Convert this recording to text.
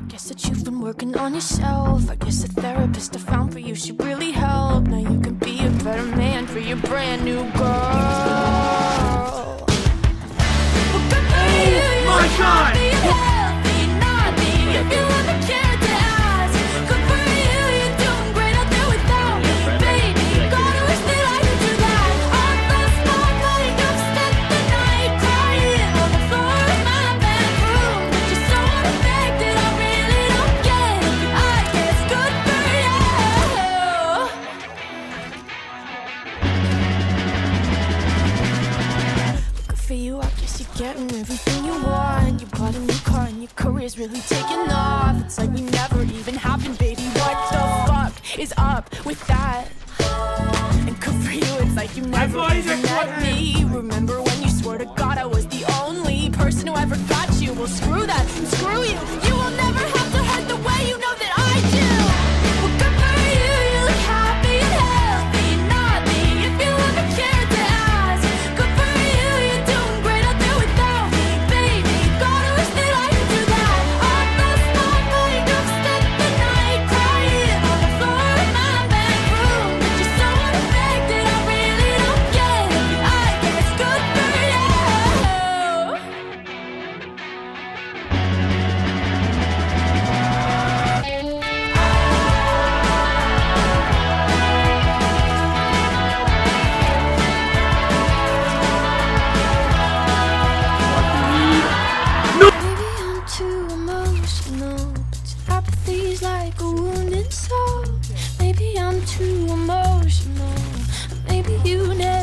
guess that you've been working on yourself. I guess the therapist I found for you should really help. Now you can be a better man for your brand new girl. Well, good for you, my God! healthy, naughty, if you ever cared to ask. Good for you, you're doing great out there without me, baby. Gotta wish that I could do that. I lost my mind, I've spent the night crying on the floor of my bedroom. But you're so unaffected, I really don't get it. I guess good for you. Good for you, I guess you're getting everything you want. You bought a new car and your career's really taking off. It's like we never even happened, baby. What the fuck is up with that? And good for you, it's like you never even met me. Remember when you swore to God I was the only person who ever got you? Well, screw that, and screw you. You will never have to hurt the way you know that I do. Well, good for you, you look happy and healthy, naughty, if you ever cared to ask. Good for you, you're doing great out there without me, baby. Gotta wish that I could do that. I lost my mind, I've spent the night crying on the floor of my bedroom. But you're so unaffected, I really don't get it. I guess good for you. Maybe I'm too emotional, but your apathy's like a wounded soul. Maybe I'm too emotional, maybe you never